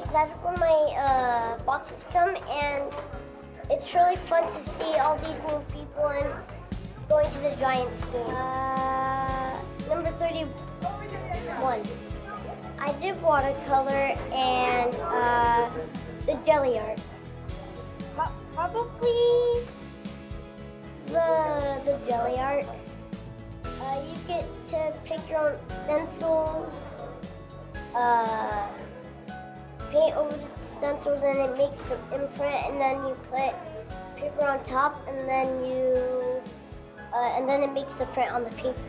that's where my boxes come, and it's really fun to see all these new people and going to the Giants game. Number 31. I did watercolor and the jelly art. Probably the jelly art. You get to pick your own stencils, paint over the stencils, and it makes the imprint, and then you put paper on top, and then it makes the print on the paper.